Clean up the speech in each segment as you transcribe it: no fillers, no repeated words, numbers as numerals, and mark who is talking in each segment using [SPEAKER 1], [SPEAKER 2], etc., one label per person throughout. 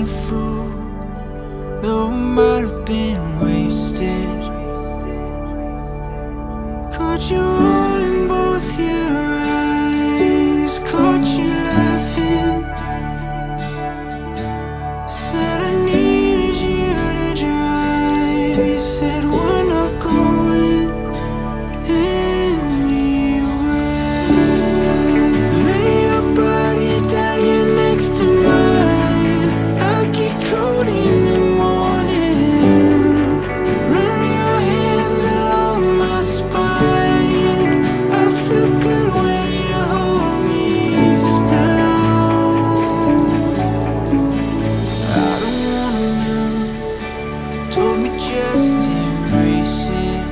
[SPEAKER 1] fool, though it might have been wasted. Caught you all in both your eyes, caught you laughing. Said I needed you to drive. You said we're not going anywhere. Lay your body down here next to mine. I get cold in the morning. Run your hands along my spine. I feel good when you hold me still. I don't wanna move. Told me just embrace it.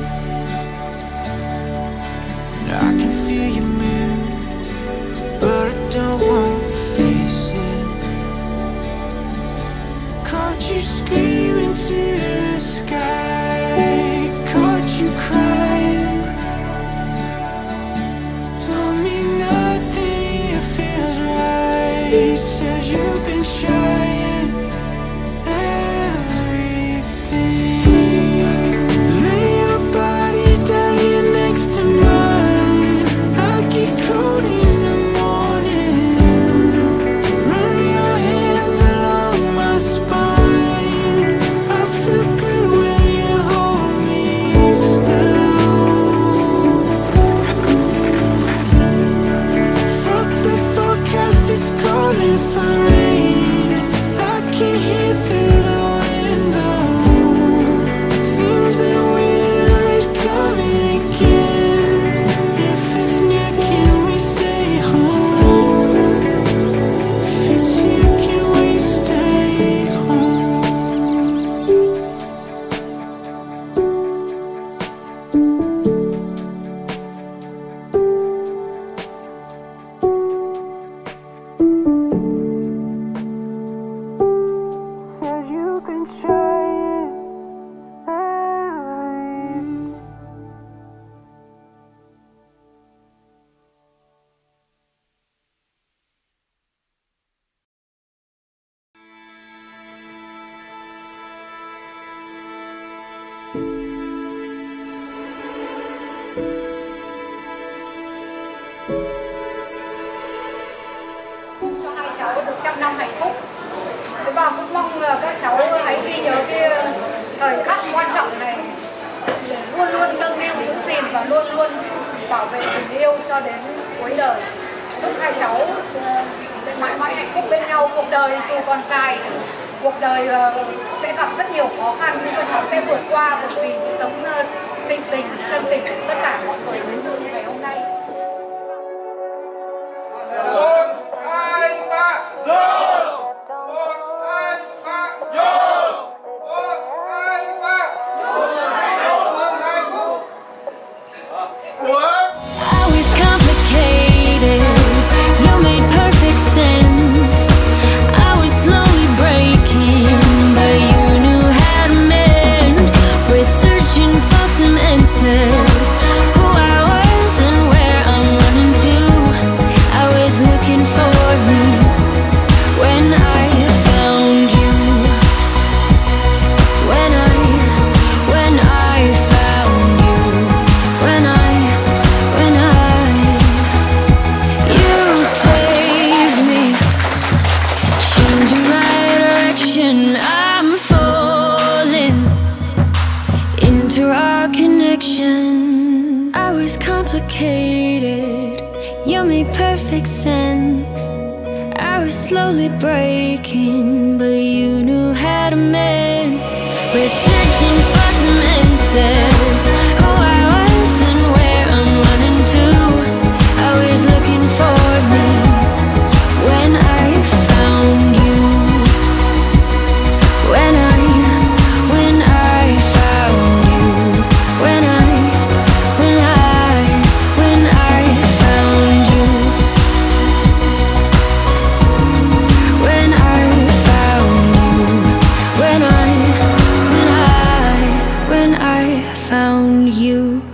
[SPEAKER 1] And I can feel your mood, but I don't want to face it. Caught you screaming to the sky, caught you crying. Told me nothing here feels right. Said you've been trying everything. Lay your body down here next to mine. I get cold in the morning. Run your hands along my spine. I feel good when you hold me still. Fuck the forecast, it's calling for rain. I can hear through the window. Seems the winter is coming again. If it's near, can we stay home? If it's here, can we stay home? Said you've been trying everything.
[SPEAKER 2] Cho hai cháu được trăm năm hạnh phúc. Thế và cũng mong là các cháu hãy ghi nhớ cái thời khắc quan trọng này để luôn luôn nâng niu giữ gìn và luôn luôn bảo vệ tình yêu cho đến cuối đời. Chúc hai cháu sẽ mãi mãi hạnh phúc bên nhau. Cuộc đời dù còn dài, cuộc đời sẽ gặp rất nhiều khó khăn, nhưng các cháu sẽ vượt qua bởi vì những tấm tình chân tình của tất cả mọi người đến dự ngày hôm nay.
[SPEAKER 3] 1, 2, 3, vô! 1, 2, 3, vô! 1, 2, 3, vô! Hạnh phúc! Ủa?
[SPEAKER 4] I was complicated, you made perfect sense. I was slowly breaking, but you knew how to mend. We're searching for some answers, who I was and where I'm running to. I was looking for me when I found you. When I found you. When you saved me, changing my direction. I'm falling into our connection. I was complicated, you made perfect sense. I was slowly breaking, but you knew how to mend. We're searching for some answers, who I was and where I'm running to. I was looking for me when I found you. When I found you. When I found you. When I found you. When I found you.